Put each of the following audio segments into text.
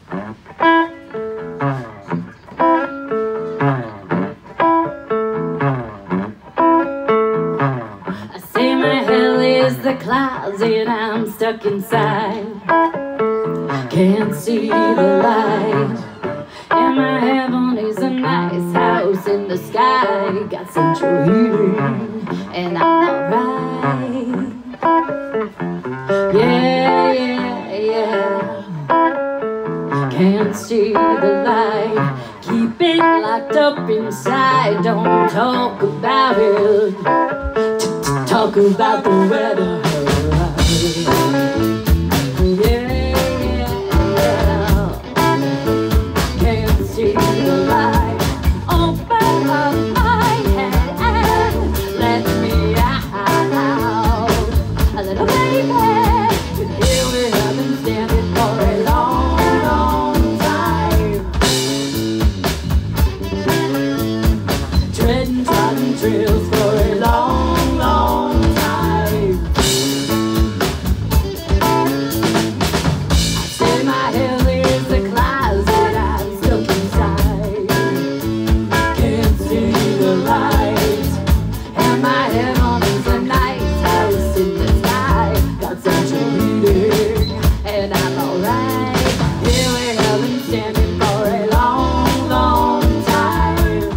I say my hell is the closet I'm stuck inside. Can't see the light. And my heaven is a nice house in the sky. Got central heating and I'm alright. Yeah, yeah, yeah. Can't see the light. Keep it locked up inside. Don't talk about it. Talk about the weather. Yeah, yeah, yeah. Can't see the light. Open up my head and let me out. A little baby. Here we have been standing for a long, long time. Treading trodden trails for a long, long time. I say my hell is a closet I'm stuck inside. Can't see the light. And my heaven is a nice house in the sky. Got central heating and I'm alright. Here we have been standing for a long, long time.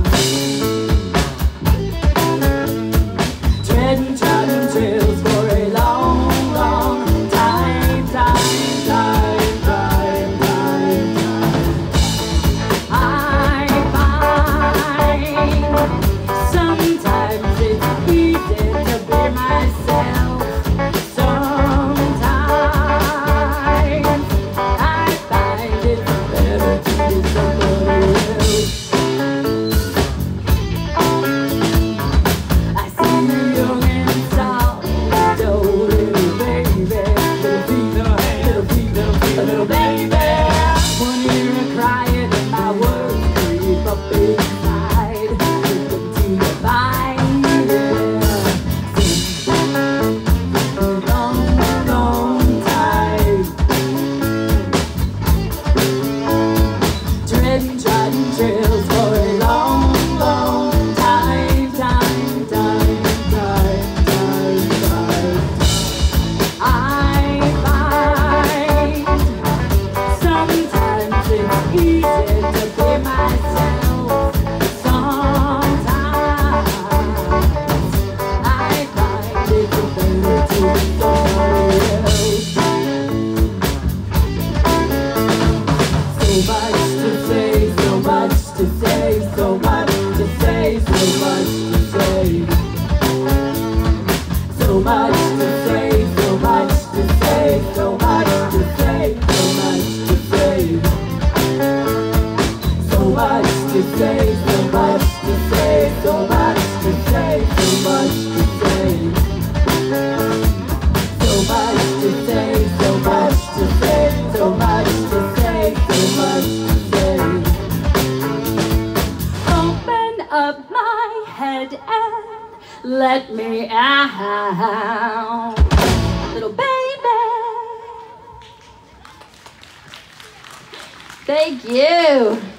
Treading trodden trails for a long, long time, time, time, time, time, time. I find sometimes it's easy to be myself. Sometimes I find it's better to be somebody else. I see you young and soft, little baby, little fever, little fever, little baby. When you're crying and my words creep up inside, listen to the vine, yeah. Long, long time. Treading trodden trails for a long, long time, time, time, time, time, time. I find sometimes it's easy to be myself. Sometimes I find it's better to be somebody else. So much to say, so much to say, so much to say, so much to say. So much to say, so much to say, so much to say, so much to say. So much to say, so much to say, so much to say, so much to say. So much to say, so much to say, so much to say, so much to say. Open up my head and let me out. Little baby. Thank you.